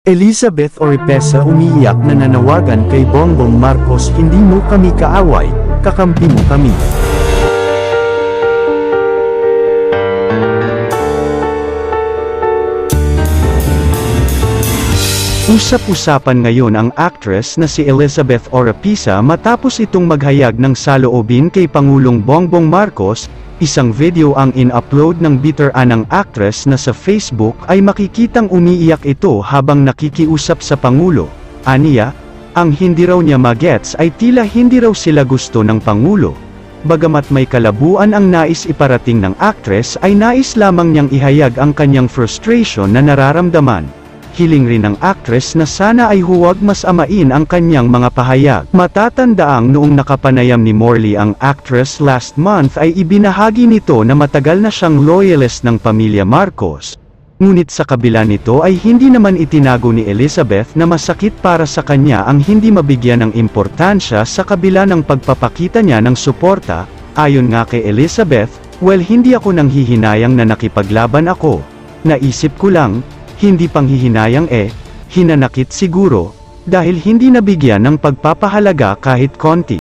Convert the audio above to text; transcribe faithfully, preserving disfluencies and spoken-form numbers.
Elizabeth Oropesa umiiyak na nanawagan kay Bongbong Marcos, hindi mo kami kaaway, kakampi mo kami. Usap-usapan ngayon ang actress na si Elizabeth Oropesa matapos itong maghayag ng saloobin kay Pangulong Bongbong Marcos. Isang video ang in-upload ng biteran ng actress na sa Facebook ay makikitang umiiyak ito habang nakikiusap sa Pangulo. Aniya, ang hindi raw niya magets ay tila hindi raw sila gusto ng Pangulo. Bagamat may kalabuan ang nais iparating ng actress, ay nais lamang niyang ihayag ang kanyang frustration na nararamdaman. Hiling rin ng actress na sana ay huwag mas amain ang kanyang mga pahayag. Matatandaang noong nakapanayam ni Morley ang actress last month ay ibinahagi nito na matagal na siyang loyalist ng pamilya Marcos. Ngunit sa kabila nito ay hindi naman itinago ni Elizabeth na masakit para sa kanya ang hindi mabigyan ng importansya sa kabila ng pagpapakita niya ng suporta. Ayon nga kay Elizabeth, "Well, hindi ako nanghihinayang na nakipaglaban ako. Naisip ko lang, hindi panghihinayang eh, hinanakit siguro, dahil hindi nabigyan ng pagpapahalaga kahit konti."